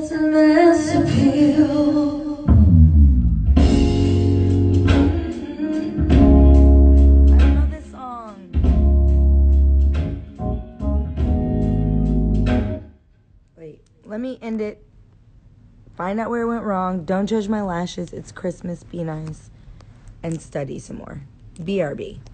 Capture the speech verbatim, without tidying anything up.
It's a mass appeal. I don't know this song. Wait, let me end it. Find out where it went wrong. Don't judge my lashes. It's Christmas. Be nice. And study some more. B R B.